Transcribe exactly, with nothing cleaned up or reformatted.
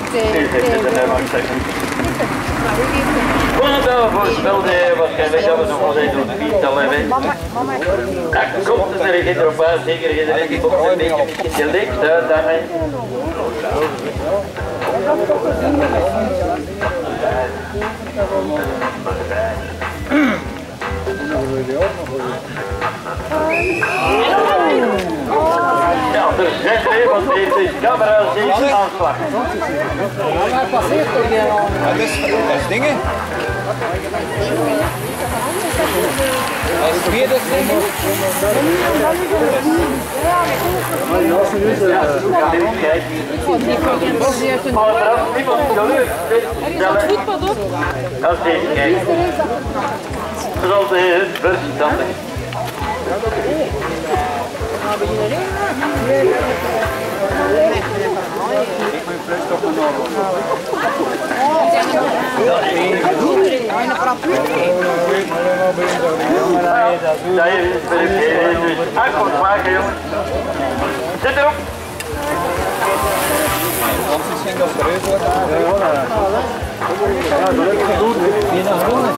Goed, voorspelde waarschijnlijk dat we nog wel eens een viertal hebben. Dat komt er geen erop uit, zeker geen die box een beetje gelikt uit daarmee. Ja, er zijn twee, want deze camera is aanslag. Waar passeert toch die al? Dat is, dat is dingen. Dat is meer dat dingen. Ik vond die van die gebaseerd in de voetpad op. Als deze kijkt, dat is altijd het verstandig. Dat is verkeerd, dus akkoord maken jongens. Zet erop. Anders ging dat serieus worden.